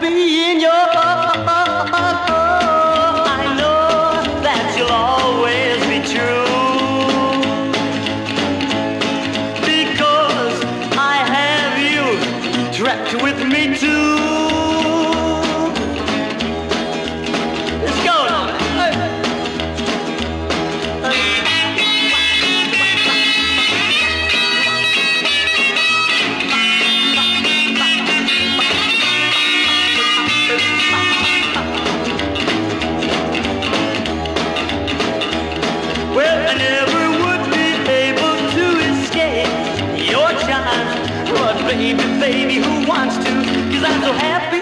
be in your heart. I know that you'll always be true, because I have you trapped with me too. Let's go now. Well, I never would be able to escape your charms, but baby, baby, who wants to? 'Cause I'm so happy